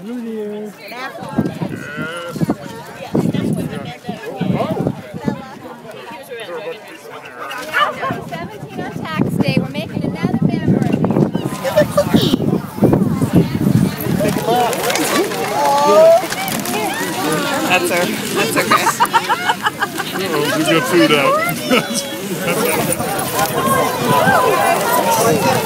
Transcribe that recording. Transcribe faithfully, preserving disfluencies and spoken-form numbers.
Hello there. seventeen on tax day. We're making another memory. Give a cookie. That's her. That's okay. Uh-oh, we got food out. That's